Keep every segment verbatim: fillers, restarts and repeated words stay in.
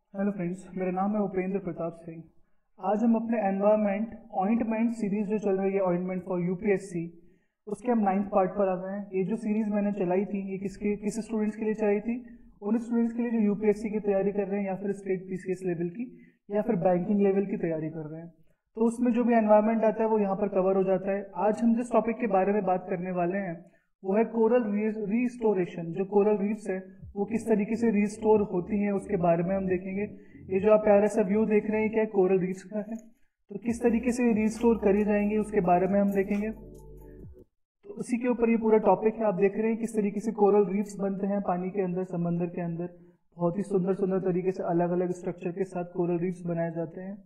Hello friends, मेरा नाम है उपेंद्र प्रताप सिंह। आज हम अपने एनवायरनमेंट ऑइंटमेंट सीरीज जो चल रही है, ऑइंटमेंट फॉर यूपीएससी, उसके हम नाइन्थ पार्ट पर आ गए हैं। ये जो सीरीज मैंने चलाई थी, ये किसके किस स्टूडेंट्स के लिए चलाई थी? उन स्टूडेंट्स के लिए जो यूपीएससी की तैयारी कर रहे हैं, या फिर स्टेट पीसीएस लेवल की, या फिर बैंकिंग लेवल की तैयारी कर रहे हैं। तो उसमें जो भी एनवायरनमेंट आता है वो यहाँ पर कवर हो जाता है। आज हम जिस टॉपिक के बारे में बात करने वाले हैं वो है कोरल रीस्टोरेशन। जो कोरल रीफ्स है वो किस तरीके से रीस्टोर होती हैं, उसके बारे में हम देखेंगे। ये जो आप प्यारा सा व्यू देख रहे हैं, क्या कोरल रीफ्स का है, तो किस तरीके से रीस्टोर करी जाएंगी उसके बारे में हम देखेंगे। तो उसी के ऊपर ये पूरा टॉपिक है। आप देख रहे हैं किस तरीके से कोरल रीफ्स बनते हैं पानी के अंदर, समंदर के अंदर। बहुत ही सुंदर सुंदर तरीके से अलग अलग स्ट्रक्चर के साथ कोरल रीफ्स बनाए जाते हैं।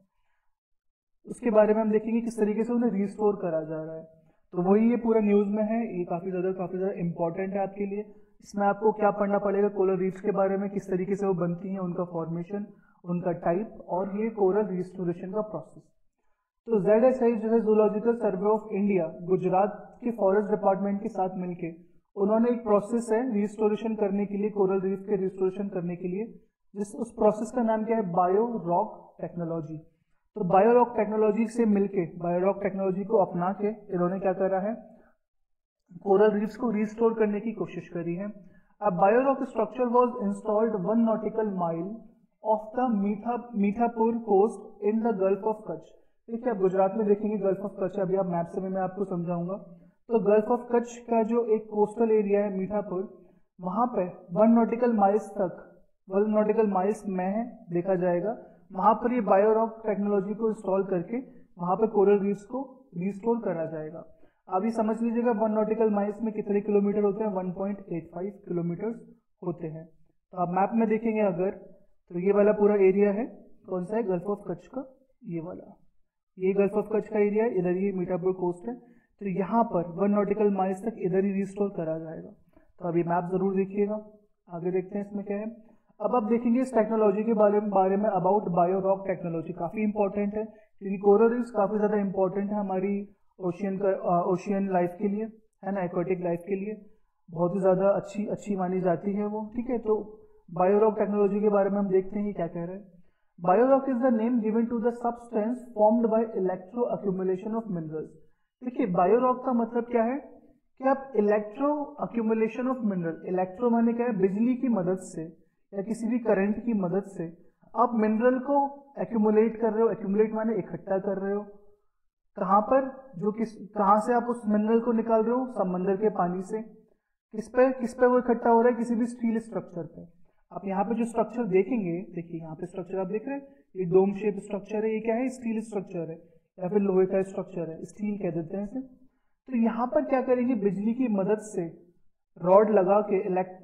उसके बारे में हम देखेंगे किस तरीके से उन्हें रिस्टोर करा जा रहा है। तो वही ये पूरा न्यूज में है। ये काफी ज्यादा काफी ज्यादा इंपॉर्टेंट है आपके लिए। इसमें आपको क्या पढ़ना पड़ेगा? कोरल रीफ्स के बारे में, किस तरीके से वो बनती हैं, उनका फॉर्मेशन, उनका टाइप, और ये कोरल रिस्टोरेशन का प्रोसेस। तो जेड एस आई जो है zoological survey of India, Gujarat के फॉरेस्ट डिपार्टमेंट के साथ मिलके उन्होंने एक प्रोसेस है रिस्टोरेशन करने के लिए, कोरल रीफ के रिस्टोरेशन करने के लिए, जिस उस प्रोसेस का नाम क्या है? Bio rock technology. तो बायो रॉक टेक्नोलॉजी से मिलके, बायो रॉक टेक्नोलॉजी को अपना के इन्होंने क्या करा है? कोरल रीफ्स को रिस्टोर करने की कोशिश करी है। अब bio rock structure was installed one nautical mile off the मीठा Mithapur coast in the gulf of Kutch. देखिए, आप गुजरात में देखेंगे गल्फ ऑफ कच्छ, अभी आप मैप से मैं आपको समझाऊंगा। तो गल्फ ऑफ कच्छ का जो एक कोस्टल एरिया है मीठापुर, वहां पे वन नॉटिकल माइल्स तक, वन नॉटिकल माइल्स में देखा जाएगा, वहां पर ये बायो रॉक टेक्नोलॉजी को इंस्टॉल करके वहां पर कोरल रीफ्स को रिस्टोर करा जाएगा। अभी समझ लीजिएगा वन नॉटिकल माइल्स में कितने किलोमीटर होते हैं? One point eight five kilometre होते हैं। तो आप मैप में देखेंगे अगर, तो ये वाला पूरा एरिया है, कौन सा है? गल्फ ऑफ कच्छ का ये वाला, ये गल्फ ऑफ कच्छ का एरिया है, इधर ये मीठापुर कोस्ट है। तो यहाँ पर वन नॉटिकल माइल्स तक इधर ही रिस्टोर करा जाएगा। तो अभी मैप जरूर देखिएगा। आगे देखते हैं इसमें क्या है। अब आप देखेंगे इस टेक्नोलॉजी के बारे में बारे में अबाउट बायो रॉक टेक्नोलॉजी काफी इंपॉर्टेंट है, क्योंकि कोरल रीफ्स काफी ज्यादा इंपॉर्टेंट है हमारी ओशियन का ओशियन लाइफ के लिए, है ना, एक्वाटिक लाइफ के लिए बहुत ही ज्यादा अच्छी अच्छी मानी जाती है वो। ठीक है, तो बायो रॉक टेक्नोलॉजी के बारे में हम देखते हैं क्या कह रहे हैं। Bio rock is the name given to the substance formed by electro accumulation of minerals. देखिए, बायो रॉक का मतलब क्या है कि आप electro accumulation of mineral, electro माने क्या है? बिजली की मदद से या किसी भी करंट की मदद से आप मिनरल को एक्यूमुलेट कर रहे हो। एक्यूमुलेट माने इकट्ठा कर रहे हो। कहां पर? जो किस कहां से आप उस मिनरल को निकाल रहे हो? समंदर के पानी से। किस पे किस पे वो इकट्ठा हो रहा है? किसी भी स्टील स्ट्रक्चर पे। आप यहाँ पे जो स्ट्रक्चर देखेंगे, देखिए यहाँ पे स्ट्रक्चर आप देख रहे हैं, ये डोम शेप स्ट्रक्चर है। ये क्या है? स्टील स्ट्रक्चर है या फिर लोहे का स्ट्रक्चर है, स्टील कह देते हैं इसे। तो यहाँ पर क्या करेंगे? बिजली की मदद से रॉड लगा के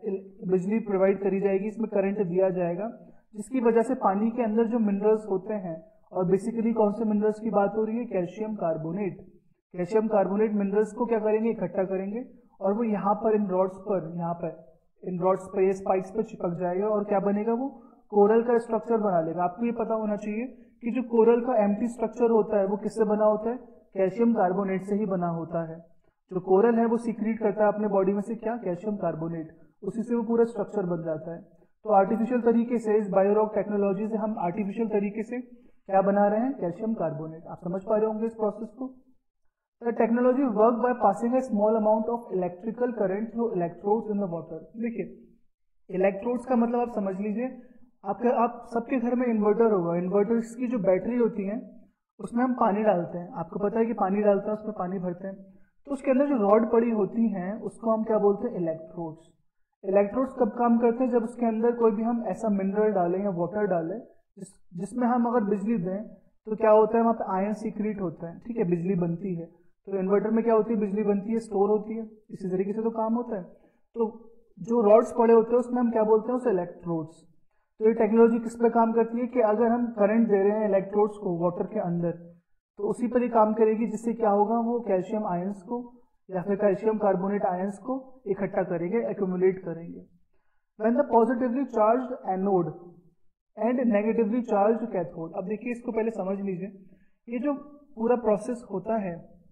बिजली प्रोवाइड करी जाएगी, इसमें करंट दिया जाएगा, जिसकी वजह से पानी के अंदर जो मिनरल्स होते हैं, और बेसिकली कौन से मिनरल्स की बात हो रही है? Calcium carbonate. Calcium carbonate minerals को क्या करेंगे? इकट्ठा करेंगे, और वो यहाँ पर इन रॉड्स पर, यहाँ पर इन रॉड्स पर, ये स्पाइक्स पर चिपक जाएगा, और क्या बनेगा? वो कोरल का स्ट्रक्चर बना लेगा। आपको ये पता होना चाहिए कि जो कोरल का एम्प्टी स्ट्रक्चर होता है वो किससे बना होता है? कैल्शियम कार्बोनेट से ही बना होता है। जो कोरल है वो सीक्रेट करता है अपने बॉडी में से क्या? Calcium carbonate. उसी से वो पूरा स्ट्रक्चर बन जाता है। तो आर्टिफिशियल तरीके से, इस बायो रॉक टेक्नोलॉजी से हम आर्टिफिशियल तरीके से क्या बना रहे हैं? Calcium carbonate. आप समझ पा रहे होंगे इस प्रोसेस को। The technology work by passing a small amount of electrical current through electrodes in the water. देखिए, इलेक्ट्रोड्स का मतलब आप समझ लीजिए, आपके आप सबके घर में इन्वर्टर होगा। इन्वर्टर्स की जो बैटरी होती है उसमें हम पानी डालते हैं। आपको पता है कि पानी डालते हैं, उसमें पानी भरते हैं, तो उसके अंदर जो रॉड पड़ी होती हैं उसको हम क्या बोलते हैं? इलेक्ट्रोड्स। इलेक्ट्रोड्स कब काम करते हैं? जब उसके अंदर कोई भी हम ऐसा मिनरल डालें या वाटर डालें जिस, जिसमें हम अगर बिजली दें, तो क्या होता है? वहां पे आयन सीक्रेट होता है। ठीक है, बिजली बनती है। तो इन्वर्टर में क्या होती है? बिजली बनती है, स्टोर होती है। इसी तरीके से तो काम होता है। तो जो रॉड्स पड़े होते हैं उसमें हम क्या बोलते हैं? उसे इलेक्ट्रोड्स। तो ये टेक्नोलॉजी किस पे काम करती है कि अगर हम करंट दे रहे हैं इलेक्ट्रोड्स को वाटर के अंदर, तो उसी पर ही काम करेगी, जिससे क्या होगा? वो कैल्शियम आयंस को या फिर कैल्शियम कार्बोनेट आयंस को इकट्ठा करेंगे, एक्यूमुलेट करेंगे। When the positively charged anode and negatively charged cathode. अब देखिए, इसको पहले समझ लीजिए। ये जो पूरा प्रोसेस होता है,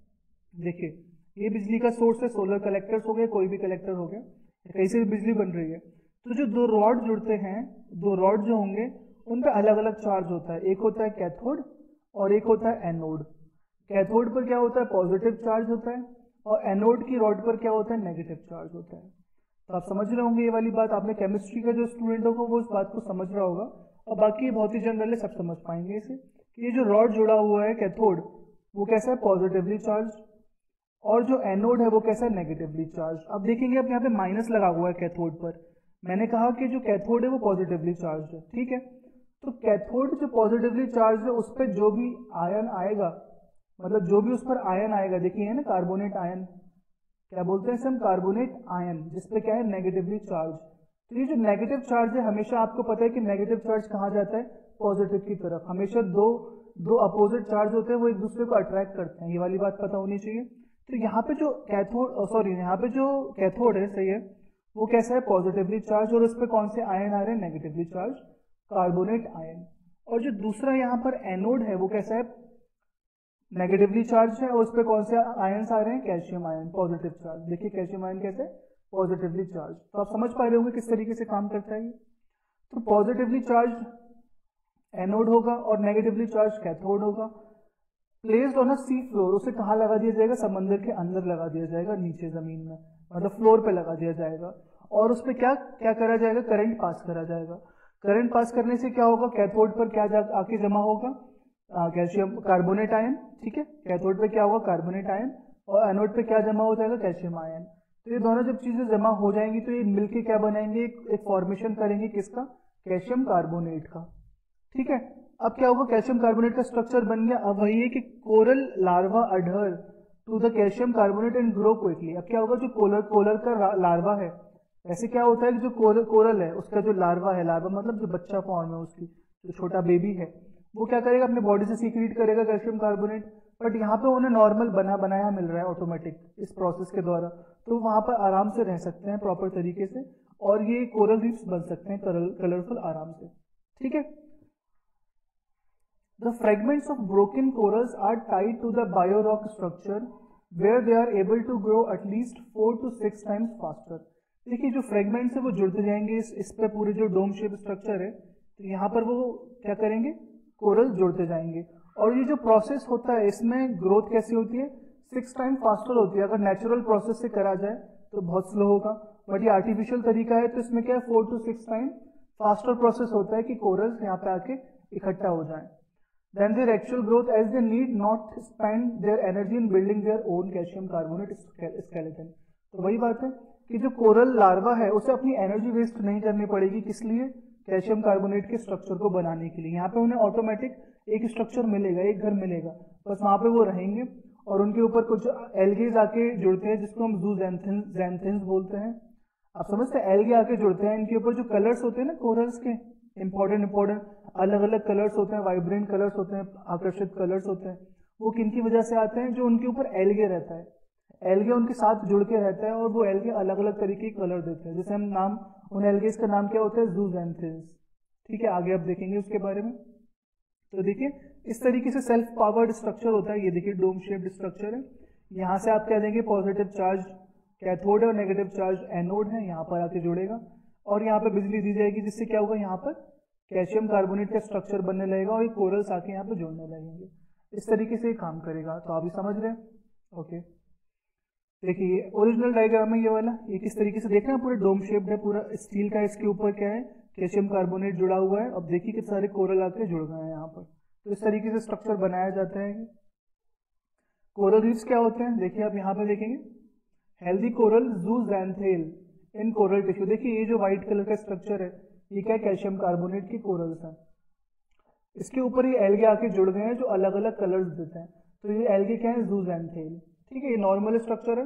देखिए ये बिजली का सोर्स है, सोलर कलेक्टर्स हो गए, कोई भी कलेक्टर हो गया, कहीं से भी बिजली बन रही है। तो जो दो रॉड जुड़ते हैं, दो रॉड जो होंगे उन पे अलग अलग चार्ज होता है। एक होता है कैथोड और एक होता है एनोड। कैथोड पर क्या होता है, पॉजिटिव चार्ज होता है, और एनोड की रॉड पर क्या होता है, नेगेटिव चार्ज होता है। तो आप समझ रहे होंगे ये वाली बात, आपने केमिस्ट्री का जो स्टूडेंट होगा वो इस बात को समझ रहा होगा। और बाकी बहुत ही जनरल है, सब समझ पाएंगे इसे कि ये जो रॉड जुड़ा हुआ है कैथोड वो कैसा है, पॉजिटिवली चार्ज, और जो एनोड है वो कैसा है, नेगेटिवली चार्ज। अब देखेंगे अब यहाँ पे माइनस लगा हुआ है कैथोड पर। मैंने कहा कि जो कैथोड है वो पॉजिटिवली चार्ज है, ठीक है। तो कैथोड जो पॉजिटिवली चार्ज है उस पर जो भी आयन आएगा, मतलब जो भी उस पर आयन आएगा, देखिए ना कार्बोनेट आयन, क्या बोलते हैं हम, कार्बोनेट आयन, जिसपे क्या है, नेगेटिवली चार्ज। तो ये जो नेगेटिव चार्ज है, हमेशा आपको पता है कि नेगेटिव चार्ज कहाँ जाता है, पॉजिटिव की तरफ। हमेशा दो दो अपोजिट चार्ज होते हैं वो एक दूसरे को अट्रैक्ट करते हैं, ये वाली बात पता होनी चाहिए। तो यहाँ पे जो कैथोड, सॉरी यहाँ पे जो कैथोड है, सही है, वो कैसा है, पॉजिटिवली चार्ज, और उस पर कौन से आयन आ रहे हैं, नेगेटिवली चार्ज, कार्बोनेट आयन। और जो दूसरा यहाँ पर एनोड है वो कैसा है, नेगेटिवली चार्ज है, और उस पर कौन से आयन्स आ रहे हैं, कैल्शियम आयन, पॉजिटिव चार्ज। देखिए कैल्शियम आयन कैसे है, पॉजिटिवली चार्ज। तो आप समझ पा रहे होंगे किस तरीके से काम करता है ये। तो पॉजिटिवली चार्ज एनोड होगा और नेगेटिवली चार्ज कैथोड होगा। Placed on a sea floor, उसे कहाँ लगा दिया जाएगा, समंदर के अंदर लगा दिया जाएगा, नीचे जमीन में, मतलब फ्लोर पे लगा दिया जाएगा। और उस पर क्या क्या करा जाएगा, करंट पास करा जाएगा। करंट पास करने से क्या होगा, कैथोड पर क्या जा आके जमा होगा, कैल्शियम कार्बोनेट आयन, ठीक है। कैथोड पे क्या होगा, कार्बोनेट आयन, और एनोड पे क्या जमा हो जाएगा, कैल्शियम आयन। तो ये दोनों जब चीजें जमा हो जाएंगी तो ये मिलके क्या बनाएंगे, एक, एक फॉर्मेशन करेंगे, किसका, कैल्शियम कार्बोनेट का, ठीक है। अब क्या होगा, कैल्शियम कार्बोनेट का स्ट्रक्चर बन गया। अब वही है कि coral larva adhere to the calcium carbonate and grow quickly. अब क्या होगा, जो कोलर कोलर का लार्वा है, ऐसे क्या होता है कि जो कोरल कोरल है उसका जो लार्वा है, लार्वा मतलब जो बच्चा फॉर्म है उसकी, जो छोटा बेबी है, वो क्या करेगा, अपने बॉडी से सीक्रेट करेगा कैल्शियम कार्बोनेट। बट यहाँ पे उन्हें नॉर्मल बना बनाया मिल रहा है ऑटोमेटिक इस प्रोसेस के द्वारा, तो वहां पर आराम से रह सकते हैं प्रॉपर तरीके से, और ये कोरल रीफ्स बन सकते हैं कलरफुल आराम से, ठीक है। The fragments of broken corals are tied to the biorock structure where they are able to grow at least four to six times faster. देखिए जो फ्रेगमेंट्स है वो जुड़ते जाएंगे इस इस पे पूरे जो डोम शेप स्ट्रक्चर है, तो यहाँ पर वो क्या करेंगे, कोरल जुड़ते जाएंगे। और ये जो प्रोसेस होता है इसमें ग्रोथ कैसी होती है, सिक्स टाइम फास्टर होती है। अगर नेचुरल प्रोसेस से करा जाए तो बहुत स्लो होगा, बट ये आर्टिफिशियल तरीका है तो इसमें क्या है, four to six time faster process होता है कि कोरल्स यहाँ पे आके इकट्ठा हो जाए। Then their actual growth, as they need not spend their energy in building their own calcium carbonate skeleton. तो वही बात है कि जो कोरल लार्वा है उसे अपनी एनर्जी वेस्ट नहीं करनी पड़ेगी, किस लिए, कैल्शियम कार्बोनेट के स्ट्रक्चर को बनाने के लिए। यहाँ पे उन्हें ऑटोमेटिक एक स्ट्रक्चर मिलेगा, एक घर मिलेगा, बस वहां पे वो रहेंगे, और उनके ऊपर कुछ एल्गेज आके जुड़ते हैं जिसको हम जूजैंथिन्स बोलते हैं। आप समझते हैं, एल्गे आके जुड़ते हैं, इनके ऊपर जो कलर्स होते हैं ना कोरल्स के, इंपॉर्टेंट इंपॉर्टेंट अलग अलग कलर्स होते हैं, वाइब्रेंट कलर्स होते हैं, आकर्षित कलर्स होते हैं, वो किन की वजह से आते हैं, जो उनके ऊपर एल्गे रहता है, एल्गे उनके साथ जुड़ के रहता है, और वो एल्गे अलग अलग तरीके के कलर देते हैं। जैसे हम नाम, उन एल्गेस का नाम क्या होता है, जूजैंथिन्स, ठीक है। आगे आप देखेंगे उसके बारे में। तो देखिए इस तरीके से सेल्फ पावर्ड स्ट्रक्चर होता है। ये देखिए डोम शेप्ड स्ट्रक्चर है। यहाँ से आप क्या देंगे, पॉजिटिव चार्ज कैथोड है और नेगेटिव चार्ज एनोड है, यहाँ पर आके जुड़ेगा, और यहाँ पर बिजली दी जाएगी, जिससे क्या होगा, यहाँ पर कैल्शियम कार्बोनेट का स्ट्रक्चर बनने लगेगा, और ये कोरल्स आके यहाँ पे जुड़ने लगेंगे। इस तरीके से ये काम करेगा। तो आप भी समझ रहे हैं, ओके। देखिए ओरिजिनल डायग्राम है ये वाला, ये किस तरीके से देख रहे हैं, पूरे डोम शेप्ड है, पूरा स्टील का, इसके ऊपर क्या है, कैल्शियम कार्बोनेट जुड़ा हुआ है। अब देखिए कितने सारे कोरल आके जुड़ गए हैं यहाँ पर। तो इस तरीके से स्ट्रक्चर बनाया जाता है। कोरल रीफ्स क्या होते हैं, देखिए आप यहाँ पे देखेंगे, healthy coral zooxanthellae in coral tissue. देखिए ये जो व्हाइट कलर का स्ट्रक्चर है, ये क्या, कैल्शियम कार्बोनेट की कोरल्स हैं। इसके ऊपर ये एल्गे आके जुड़ गए हैं जो अलग अलग कलर्स देते हैं। तो ये एल्गे क्या है, जूजैंथेल, ठीक है। ये नॉर्मल स्ट्रक्चर है,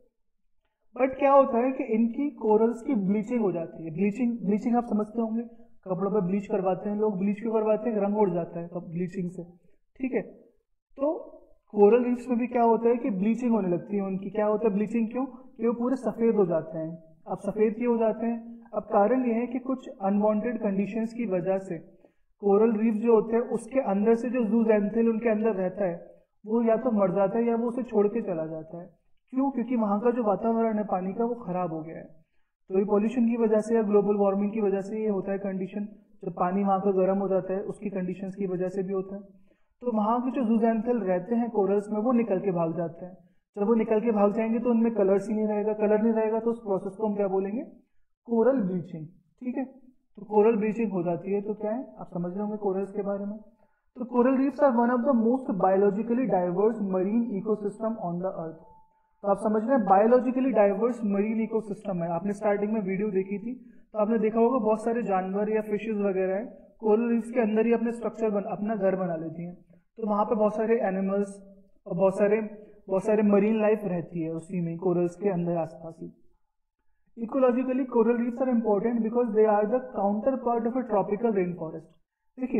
बट क्या होता है कि इनकी कोरल्स की ब्लीचिंग हो जाती है। ब्लीचिंग ब्लीचिंग आप समझते होंगे, कपड़ों पर ब्लीच करवाते हैं लोग, ब्लीच क्यों करवाते हैं, रंग उड़ जाता है तब ब्लीचिंग से, ठीक है। तो कोरल रीफ्स में भी क्या होता है कि ब्लीचिंग होने लगती है उनकी। क्या होता है ब्लीचिंग, क्यों, कि वो पूरे सफेद हो जाते हैं। अब सफेद क्यों हो जाते हैं, अब कारण यह है कि कुछ अनवांटेड कंडीशंस की वजह से कोरल रीफ जो होते हैं उसके अंदर से जो जूजैंथेल उनके अंदर रहता है वो या तो मर जाता है या वो उसे छोड़ के चला जाता है। क्यों, क्योंकि वहां का जो वातावरण है पानी का वो खराब हो गया है। तो ये पॉल्यूशन की वजह से या ग्लोबल वार्मिंग की वजह से ये होता है कंडीशन, जब पानी वहाँ का गर्म हो जाता है उसकी कंडीशंस की वजह से भी होता है। तो वहाँ के जो जूजैंथल रहते हैं कोरल्स में वो निकल के भाग जाते हैं। जब वो निकल के भाग जाएंगे तो उनमें कलर्स ही नहीं रहेगा, कलर नहीं रहेगा तो उस प्रोसेस को हम क्या बोलेंगे, कोरल ब्लीचिंग। ठीक है, तो कोरल ब्लीचिंग हो जाती है। तो क्या है, आप समझ रहे होंगे कोरल्स के बारे में। तो coral reefs are one of the most biologically diverse marine ecosystem on the earth. तो आप समझ रहे हैं बायोलॉजिकली डाइवर्स मरीन इकोसिस्टम है। आपने स्टार्टिंग में वीडियो देखी थी तो आपने देखा होगा बहुत सारे जानवर या फिशेज वगैरह है कोरल रीफ्स के अंदर ही अपने स्ट्रक्चर बन, अपना घर बना लेती हैं। तो वहां पे बहुत सारे एनिमल्स और बहुत सारे बहुत सारे मरीन लाइफ रहती है उसी में, कोरल्स के अंदर आसपास ही। Ecologically coral reefs are important because they are the counterpart of a tropical rain forest. देखिए,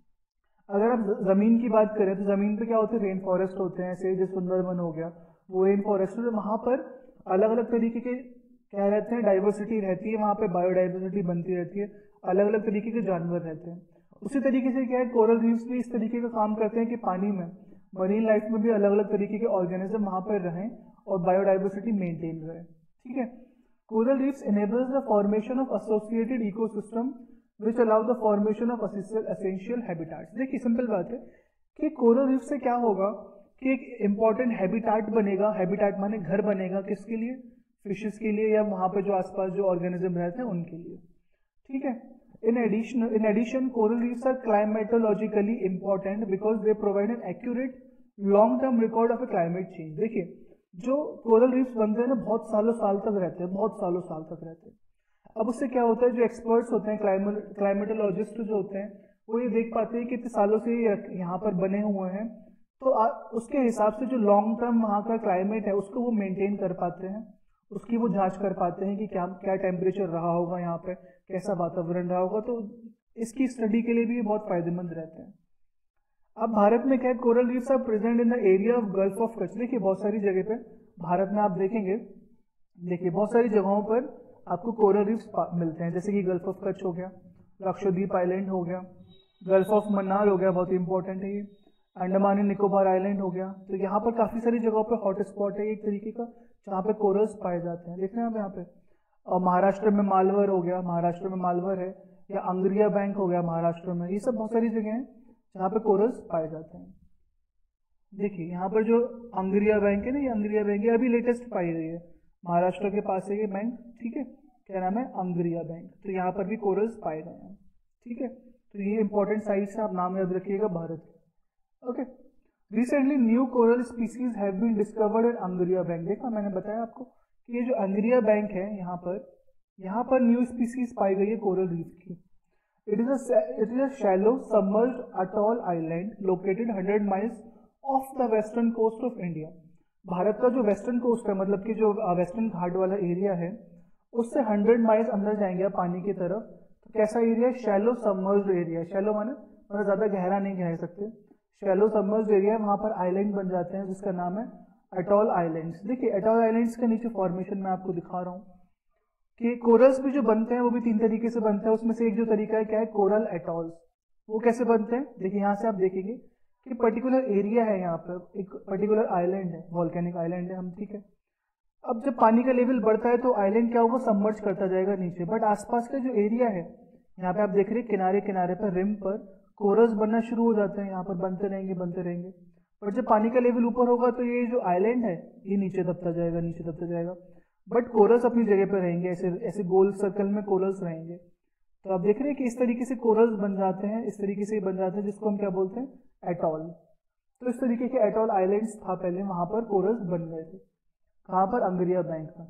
अगर आप जमीन की बात करें तो जमीन पे क्या होते हैं, रेन फॉरेस्ट होते हैं, ऐसे जो सुंदरबन हो गया वो रेन फॉरेस्ट है। वहां पर अलग अलग तरीके के क्या रहते हैं, डाइवर्सिटी रहती है, वहां पे बायोडाइवर्सिटी बनती रहती है, अलग अलग तरीके के जानवर रहते हैं। उसी तरीके से क्या है, कोरल रीफ्स भी इस तरीके का काम करते हैं कि पानी में मरीन लाइफ में भी अलग अलग तरीके के ऑर्गेनिज्म वहां पर रहें और बायोडाइवर्सिटी मेंटेन रहे। ठीक है, coral reefs enables the formation of associated ecosystem which allow the formation of essential habitats। देखिए सिंपल बात है कि कोरल रीफ से क्या होगा कि एक इंपॉर्टेंट हैबिटाट बनेगा। हैबिटाट माने घर बनेगा, किसके लिए, फिशेस के लिए या वहां पर जो आसपास जो ऑर्गेनिज्म रहते हैं उनके लिए। ठीक है, in addition in addition coral reefs are climatologically important because they provide an accurate long term record of a climate change। देखिए, जो कोरल रीफ्स बनते हैं ना बहुत सालों साल तक रहते हैं, बहुत सालों साल तक रहते हैं। अब उससे क्या होता है, जो एक्सपर्ट्स होते हैं, क्लाइमेटोलॉजिस्ट जो होते हैं, वो ये देख पाते हैं कि इतने सालों से यहाँ पर बने हुए हैं, तो आ, उसके हिसाब से जो लॉन्ग टर्म वहाँ का क्लाइमेट है उसको वो मेंटेन कर पाते हैं, उसकी वो जांच कर पाते हैं कि क्या क्या टेम्परेचर रहा होगा यहाँ पे, कैसा वातावरण रहा होगा। तो इसकी स्टडी के लिए भी बहुत फायदेमंद रहते हैं। अब भारत में क्या है, coral reefs are present in the area of gulf of Kutch. देखिए बहुत सारी जगह पे भारत में आप देखेंगे, देखिए बहुत सारी जगहों पर आपको कोरल रीफ्स मिलते हैं, जैसे कि गल्फ ऑफ कच्छ हो गया, लक्षद्वीप आइलैंड हो गया, गल्फ ऑफ मन्नार हो गया, बहुत इंपॉर्टेंट है ये, अंडमान एंड निकोबार आइलैंड हो गया। तो यहाँ पर काफी सारी जगहों पर हॉट स्पॉट है एक तरीके का जहाँ पे कोरल्स पाए जाते हैं। देख रहे हैं आप यहाँ पे। और महाराष्ट्र में मालवर हो गया, महाराष्ट्र में मालवर है, या अंग्रिया बैंक हो गया महाराष्ट्र में। ये सब बहुत सारी जगह हैं जहाँ पे कोरल्स पाए जाते हैं। देखिए यहाँ पर जो अंग्रिया बैंक है ना, ये अंग्रिया बैंक है, अभी लेटेस्ट पाई गई है, महाराष्ट्र के पास है ये बैंक। ठीक है, क्या नाम है, अंग्रिया बैंक। तो यहाँ पर भी कोरल्स पाए गए हैं। ठीक है, तो ये इंपॉर्टेंट साइट्स है, आप नाम याद रखिएगा भारत के। Okay, recently new coral species have been discovered in Angria bank. देखा मैंने बताया आपको कि ये जो अंग्रिया बैंक है यहाँ पर यहाँ पर न्यू स्पीसीज पाई गई है कोरल रीफ की। It is it is a shallow submerged atoll island located hundred miles off the western coast of India. Bharat का जो वेस्टर्न कोस्ट है, मतलब कि जो वेस्टर्न घाट वाला एरिया है, उससे हंड्रेड माइल्स अंदर जाएंगे आप पानी की तरफ। तो कैसा एरिया है, शैलो सबमर्ज्ड एरिया। शैलो माने मतलब ज्यादा गहरा नहीं कह सकते, शैलो सबमर्ज्ड एरिया। वहां पर आइलैंड बन जाते हैं जिसका नाम है अटॉल आइलैंड्स। देखिए अटॉल आइलैंड्स के नीचे फॉर्मेशन मैं आपको दिखा रहा हूँ कि कोरल्स भी जो बनते हैं वो भी तीन तरीके से बनते हैं। उसमें से एक जो तरीका है क्या है, कोरल एटॉल्स। वो कैसे बनते हैं, देखिए यहाँ से आप देखेंगे कि पर्टिकुलर एरिया है, यहाँ पर एक पर्टिकुलर आइलैंड है, वॉल्केनिक आइलैंड है हम। ठीक है, अब जब पानी का लेवल बढ़ता है तो आइलैंड क्या होगा, सबमर्ज करता जाएगा नीचे। बट आसपास का जो एरिया है, यहाँ पे आप देख रहे हैं किनारे किनारे पर रिम पर कोरल्स बनना शुरू हो जाते हैं, यहाँ पर बनते रहेंगे बनते रहेंगे। बट जब पानी का लेवल ऊपर होगा तो ये जो आइलैंड है ये नीचे दबता जाएगा नीचे दबता जाएगा। बट कोरल्स अपनी जगह पर रहेंगे, ऐसे ऐसे गोल सर्कल में कोरल्स रहेंगे। तो आप देख रहे हैं कि इस तरीके से कोरल्स बन जाते हैं, इस तरीके से बन जाते हैं, जिसको हम क्या बोलते हैं, एटॉल। तो इस तरीके के एटॉल आइलैंड्स था पहले, वहां पर कोरल्स बन गए थे। कहां पर, अंग्रिया बैंक में।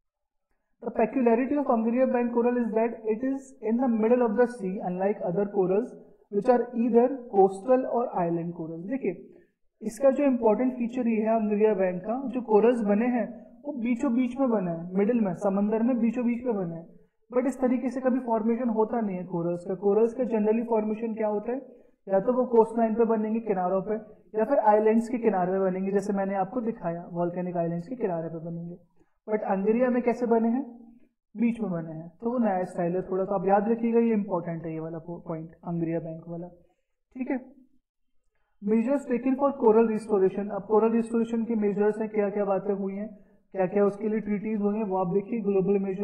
The peculiarity of Angria bank coral is that it is in the middle of the sea unlike other corals which are either coastal or island corals. देखिए इसका जो इंपॉर्टेंट फीचर ये है अंग्रिया बैंक का, जो कोरल्स बने हैं वो बीचों बीच में बने हैं, मिडिल में, समंदर में बीचों बीच में बने हैं। बट इस तरीके से कभी फॉर्मेशन होता नहीं है कोरल्स का। कोरल्स का जनरली फॉर्मेशन क्या होता है, या तो वो कोस्ट लाइन पे बनेंगे किनारों पे, या फिर आइलैंड्स के किनारे पे बनेंगे, जैसे मैंने आपको दिखाया वॉल्केनिक आइलैंड्स के किनारे पे बनेंगे। बट अंग्रिया में कैसे बने हैं, बीच में बने हैं। तो वो नया स्टाइल है थोड़ा, तो आप याद रखिएगा, ये इंपॉर्टेंट है ये वाला पॉइंट, अंग्रिया बैंक वाला। ठीक है, measures taken for coral restoration. अब कोरल रिस्टोरेशन के मेजर्स हैं, क्या क्या बातें हुई हैं, क्या क्या उसके लिए ट्रीटीज हुई हैं, वो आप देखिए। ग्लोबल मेजर्स,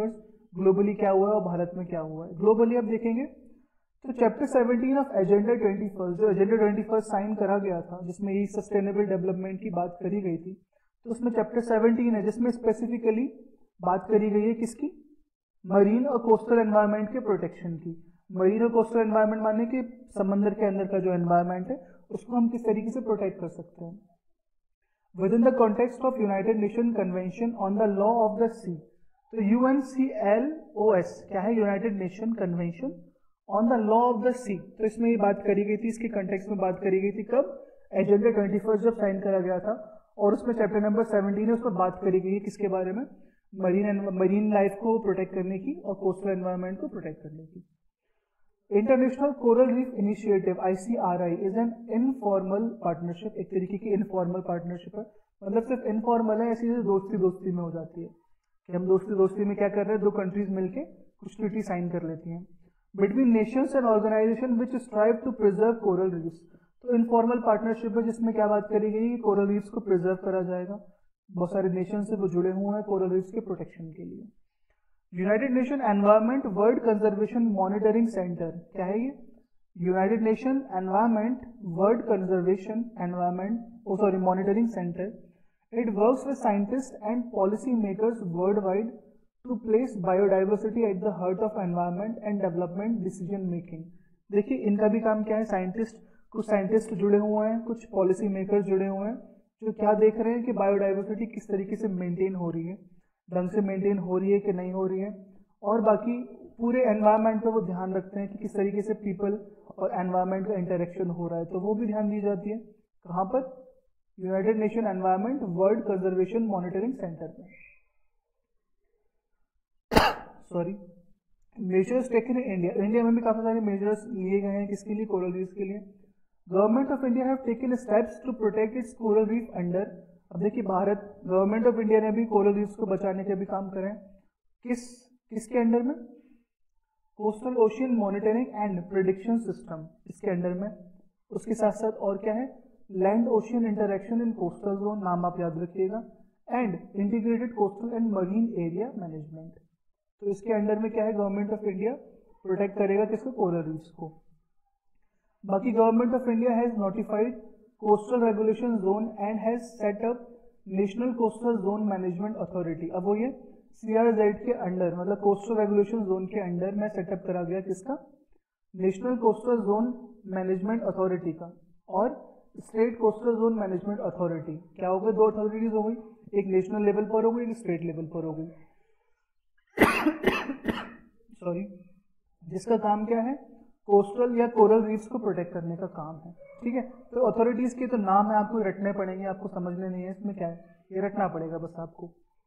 ग्लोबली क्या हुआ है और भारत में क्या हुआ है। ग्लोबली आप देखेंगे तो chapter seventeen of agenda twenty first, जो एजेंडा ट्वेंटी फर्स्ट साइन करा गया था जिसमें ये सस्टेनेबल डेवलपमेंट की बात करी गई थी, तो उसमें चैप्टर सेवनटीन है जिसमें स्पेसिफिकली बात करी गई है किसकी, मरीन और कोस्टल एनवायरनमेंट के प्रोटेक्शन की। मरीन और कोस्टल एनवायरनमेंट माने कि समंदर के अंदर का जो एनवायरनमेंट है उसको हम किस तरीके से प्रोटेक्ट कर सकते हैं। With in the context of united nation convention on the law of the sea, तो U N C L O S क्या है, united nation convention on the law of the sea. तो इसमें ये बात करी गई थी, इसके कंटेक्स्ट में बात करी गई थी कब, एजेंडा ट्वेंटी फर्स्ट जब साइन करा गया था, और उसमें चैप्टर नंबर सेवनटीन है उसमें बात करी गई है किसके बारे में, मरीन मरीन लाइफ को प्रोटेक्ट करने की और कोस्टल एनवायरनमेंट को प्रोटेक्ट करने की। International coral reef initiative I C R I is an informal partnership, एक तरीके की इनफॉर्मल पार्टनरशिप है, मतलब सिर्फ इनफॉर्मल है, ऐसी दोस्ती दोस्ती में हो जाती है कि हम दोस्ती दोस्ती में क्या कर रहे हैं, दो कंट्रीज मिलके कुछ ट्रीटी साइन कर लेती हैं between nations and organisation which strive to preserve coral reefs. तो इनफॉर्मल पार्टनरशिप है जिसमें क्या बात करी गई, कोरल रीफ्स को प्रिजर्व करा जाएगा, बहुत सारे नेशन से वो जुड़े हुए हैं कोरल रीफ्स के प्रोटेक्शन के लिए। United nation environment world conservation monitoring centre क्या है ये, united nation environment world conservation environment oh sorry monitoring centre, it works with scientist and policy makers worldwide to place biodiversity at the heart of environment and development decision making. देखिए इनका भी काम क्या है, scientist, कुछ scientist जुड़े हुए हैं, कुछ पॉलिसी मेकर्स जुड़े हुए हैं जो क्या देख रहे हैं कि बायोडाइवर्सिटी किस तरीके से मेंटेन हो रही है, ढंग से मेंटेन हो रही है कि नहीं हो रही है, और बाकी पूरे एनवायरनमेंट पे वो ध्यान रखते हैं कि किस तरीके से पीपल और एनवायरनमेंट का इंटरेक्शन हो रहा है, तो वो भी ध्यान दी जाती है। कहाँ पर, united nation environment world conservation monitoring centre में। Sorry, measures taken in India, India में भी काफी सारे मेजर्स लिए गए हैं किसके लिए, कोरल रीफ्स के लिए। Government of India have taken steps to protect its coral reef under, अब देखिए भारत गवर्नमेंट ऑफ इंडिया ने भी कोरल रीफ्स को बचाने के भी काम करें, किस किसके अंडर में, coastal ocean monitoring and prediction system इसके अंडर में। उसके साथ साथ और क्या है, land ocean interaction in coastal zone, नाम आप याद रखिएगा, and integrated coastal and marine area management. तो इसके अंडर में क्या है, गवर्नमेंट ऑफ इंडिया प्रोटेक्ट करेगा किसको, कोरल रीफ्स को। बाकी government of India has notified coastal regulation zone and has set up national coastal zone management authority. अब वो ये सीआरजेड के अंडर, मतलब कोस्टल रेगुलेशन जोन के अंडर में सेटअप करा गया किसका, national coastal zone management authority का, और state coastal zone management authority. क्या हो गए, दो अथॉरिटीज हो गई, एक नेशनल लेवल पर हो गई, एक स्टेट लेवल पर हो गई। सॉरी, जिसका काम क्या है, कोस्टल या कोरल रीफ्स को प्रोटेक्ट करने का काम है। ठीक है, तो अथॉरिटीज के तो नाम है, आपको रटने पड़ेंगे, आपको समझने नहीं है इसमें क्या है, ये रटना पड़ेगा बस आपको।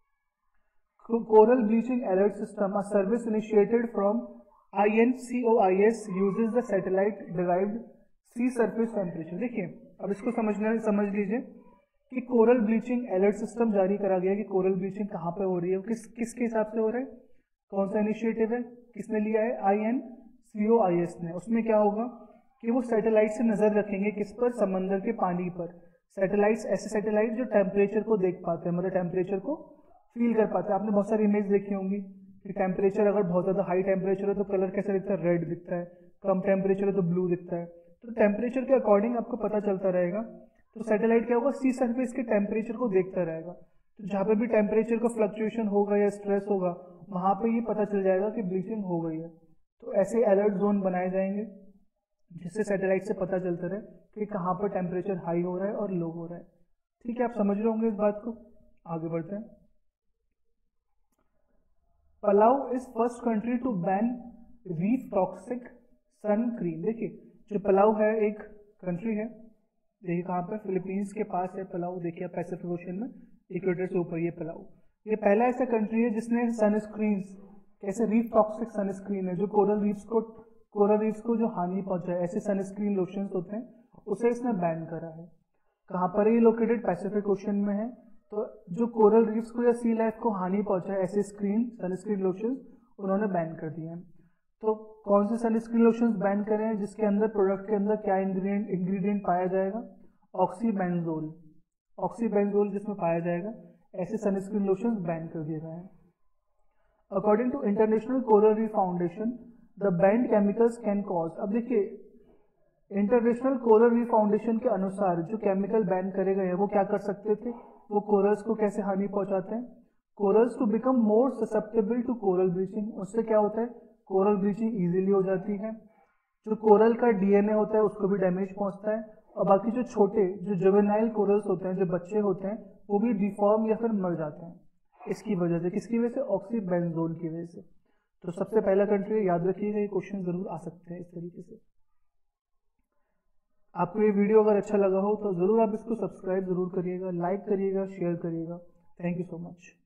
Coral bleaching alert system, a service initiated from I N C O I S uses the satellite derived sea surface temperature. देखिए अब इसको समझने समझ लीजिए कि कोरल ब्लीचिंग अलर्ट सिस्टम जारी करा गया कि कोरल ब्लीचिंग कहाँ पे हो रही है, किस किसके हिसाब से हो रहा है, कौन सा इनिशिएटिव है, किसने लिया है, आई N C O I S ने। उसमें क्या होगा कि वो सैटेलाइट से नजर रखेंगे किस पर, समंदर के पानी पर। सैटेलाइट्स ऐसे सैटेलाइट जो टेम्परेचर को देख पाते हैं, मतलब टेम्परेचर को फील कर पाते हैं। आपने बहुत सारी इमेज देखी होंगी कि टेम्परेचर अगर बहुत ज्यादा हाई टेम्परेचर है तो कलर कैसा दिखता है, रेड दिखता है, कम टेम्परेचर है तो ब्लू दिखता है। तो टेम्परेचर के अकॉर्डिंग आपको पता चलता रहेगा। तो सैटेलाइट क्या होगा, सी सरफेस के टेम्परेचर को देखता रहेगा, तो जहाँ पे भी टेम्परेचर का फ्लक्चुएशन होगा या स्ट्रेस होगा वहां पे ये पता चल जाएगा कि ब्लीचिंग हो गई है। तो ऐसे अलर्ट जोन बनाए जाएंगे जिससे सैटेलाइट से पता चलता रहे कि कहाँ पर टेम्परेचर हाई हो रहा है और लो हो रहा है। ठीक है, आप समझ रहे होंगे इस बात को। आगे बढ़ते हैं। Palau is first country to ban reef toxic sun cream. देखिए जो पलाऊ है एक कंट्री है, देखिए कहाँ पर, फिलीपींस के पास है पलाऊ। देखिए पैसिफिक ओशन में इक्वेटर से ऊपर ये पलाऊ, ये पहला ऐसा कंट्री है जिसने सनस्क्रीन, कैसे रीफ टॉक्सिक सनस्क्रीन है जो कोरल रीफ्स को कोरल रीफ्स को जो हानि पहुंचाए, ऐसे सनस्क्रीन लोशंस होते हैं, उसे इसने बैन करा है। कहाँ पर है ये लोकेटेड, पैसिफिक ओशन में है। तो जो कोरल रीफ्स को या सी लाइफ को हानि पहुंचाए ऐसे स्क्रीन सनस्क्रीन लोशंस उन्होंने बैन कर दिए हैं। तो कौन से सनस्क्रीन लोशंस बैन करे हैं, जिसके अंदर प्रोडक्ट के अंदर क्या इंग्रेडिएंट इंग्रेडिएंट पाया जाएगा, ऑक्सीबेंजोल, ऑक्सीबेंजोल जिसमें पाया जाएगा, ऐसे सनस्क्रीन लोशंस बैन कर दिए गए हैं। According to international coral reef foundation the banned chemicals can cause, अब देखिए इंटरनेशनल कोरल रीफ फाउंडेशन के अनुसार जो केमिकल बैन करे गए हैं वो क्या कर सकते थे, वो कोरल्स को कैसे हानि पहुंचाते हैं, corals to become more susceptible to coral bleaching, उससे क्या होता है कोरल ब्लीचिंग इजीली हो जाती है, जो कोरल का डीएनए होता है उसको भी डैमेज पहुंचता है, और बाकी जो छोटे जो जुवेनाइल कोरल्स होते हैं, जो बच्चे होते हैं, वो भी डिफॉर्म या फिर मर जाते हैं इसकी वजह से, किसकी वजह से, ऑक्सीबेंजोल की वजह से। तो सबसे पहला कंट्री याद रखिएगा, ये क्वेश्चन जरूर आ सकते हैं इस तरीके से। आपको ये वीडियो अगर अच्छा लगा हो तो जरूर आप इसको सब्सक्राइब जरूर करिएगा, लाइक करिएगा, शेयर करिएगा। Thank you so much.